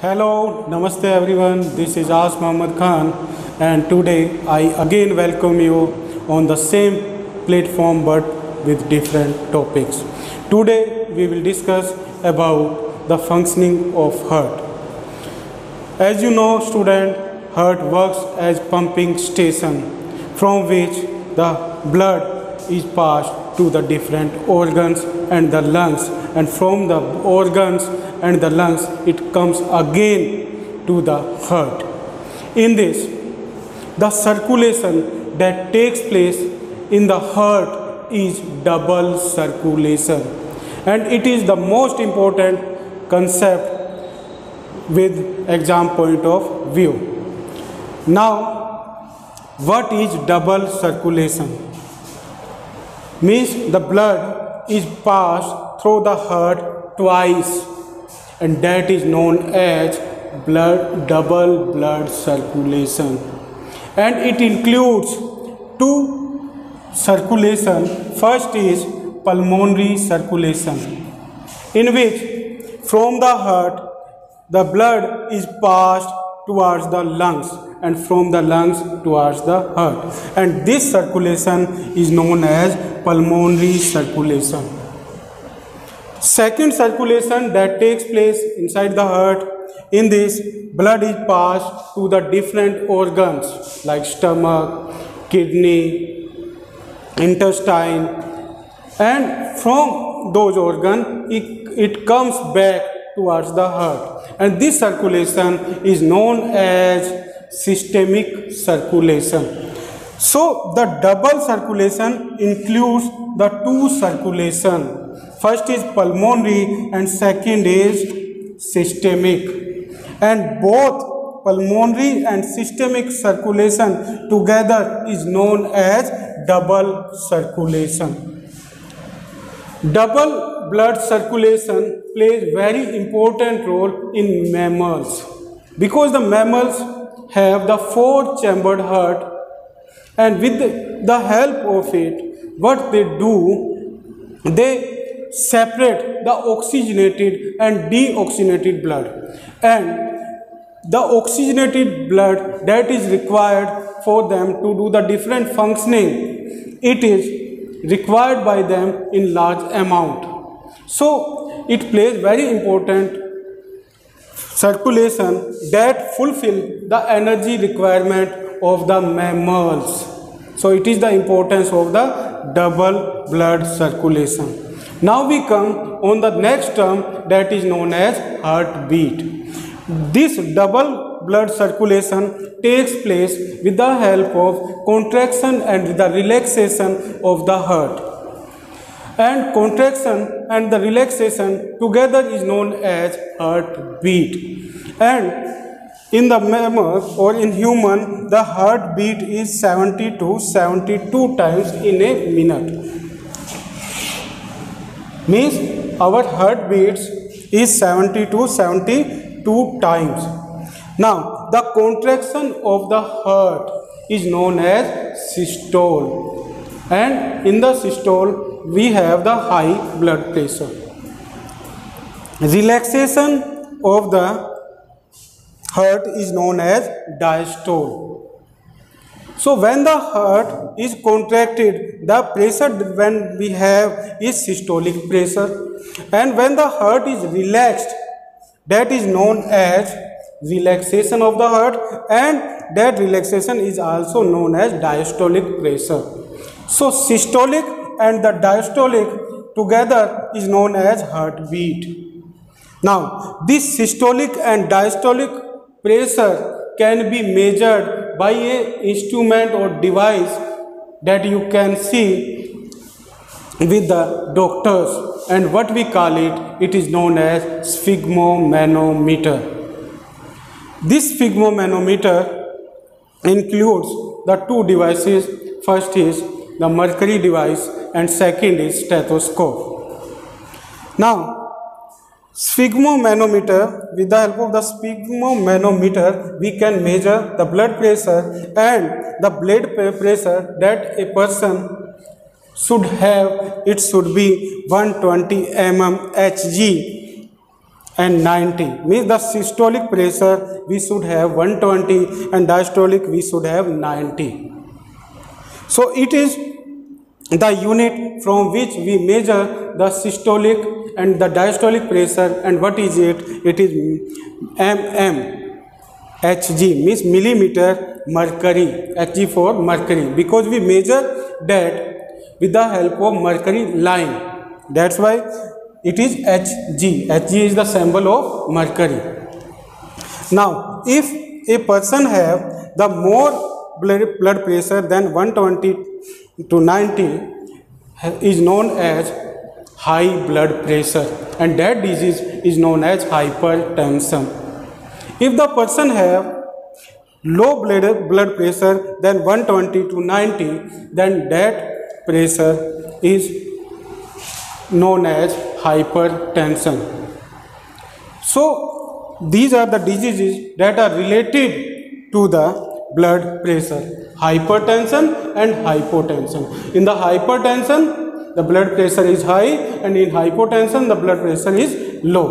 Hello, Namaste everyone. This is As Muhammad Khan, and today I again welcome you on the same platform but with different topics. Today we will discuss about the functioning of heart. As you know, student, heart works as pumping station from which the blood is passed to the different organs and the lungs, and from the organs and the lungs it comes again to the heart. In this, the circulation that takes place in the heart is double circulation, and it is the most important concept with exam point of view. Now, what is double circulation? Means the blood is passed through the heart twice, and that is known as double blood circulation, and it includes two circulation. First is pulmonary circulation, in which from the heart the blood is passed towards the lungs and from the lungs towards the heart, and this circulation is known as pulmonary circulation. Second circulation that takes place inside the heart, in this blood is passed to the different organs like stomach, kidney, intestine, and from those organs it comes back towards the heart, and this circulation is known as systemic circulation. So the double circulation includes the two circulation. First is pulmonary and second is systemic, and both pulmonary and systemic circulation together is known as double circulation. Double blood circulation plays very important role in mammals, because the mammals have the four-chambered heart, and with the help of it, what they do, they separate the oxygenated and deoxygenated blood, and the oxygenated blood that is required for them to do the different functioning, it is required by them in large amount. So it plays very important circulation that fulfill the energy requirement of the mammals. So it is the importance of the double blood circulation. Now we come on the next term that is known as heartbeat. This double blood circulation takes place with the help of contraction and the relaxation of the heart, and contraction and the relaxation together is known as heartbeat. And in the mammal or in human, the heartbeat is 70 to 72 times in a minute. Means our heartbeats is 70 to 72 times. Now the contraction of the heart is known as systole, and in the systole we have the high blood pressure. Relaxation of the heart is known as diastole. So when the heart is contracted, the pressure when we have is systolic pressure, and when the heart is relaxed, that is known as relaxation of the heart, and that relaxation is also known as diastolic pressure. So systolic and the diastolic together is known as heartbeat. Now this systolic and diastolic pressure can be measured by a instrument or device that you can see with the doctors, and what we call it is known as sphygmomanometer. This sphygmomanometer includes the two devices. First is the mercury device and second is stethoscope. Now sphygmomanometer, with the help of the sphygmomanometer we can measure the blood pressure and the blood pressure that a person should have. It should be 120 mmHg, and 90, means the systolic pressure we should have 120 and diastolic we should have 90. So it is the unit from which we measure the systolic and the diastolic pressure. And what is it? It is mm. Hg means millimeter mercury, Hg for mercury, because we measure that with the help of mercury line. That's why it is Hg. Hg is the symbol of mercury. Now if a person have the more blood pressure than 120 to 90 is known as high blood pressure, and that disease is known as hypertension. If the person have low blood pressure than 120 to 90, then that pressure is known as hypertension. So these are the diseases that are related to the blood pressure: hypertension and hypotension. In the hypertension, the blood pressure is high, and in hypotension, the blood pressure is low.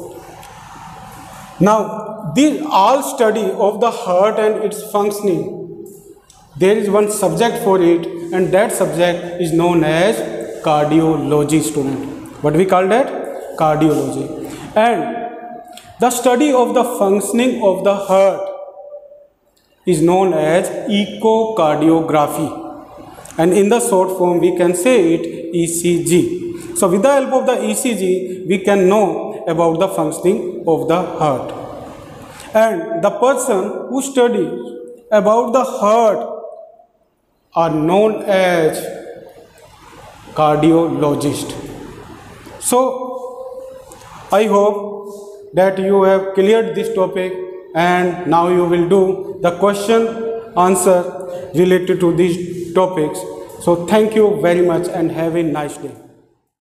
Now, these all study of the heart and its functioning. There is one subject for it, and that subject is known as cardiology, student. What we call that? Cardiology. And the study of the functioning of the heart is known as echocardiography, and in the short form we can say it ECG. So with the help of the ECG we can know about the functioning of the heart, and the person who studies about the heart are known as cardiologist. So I hope that you have cleared this topic, and now you will do the question answer related to these topics. So thank you very much and have a nice day.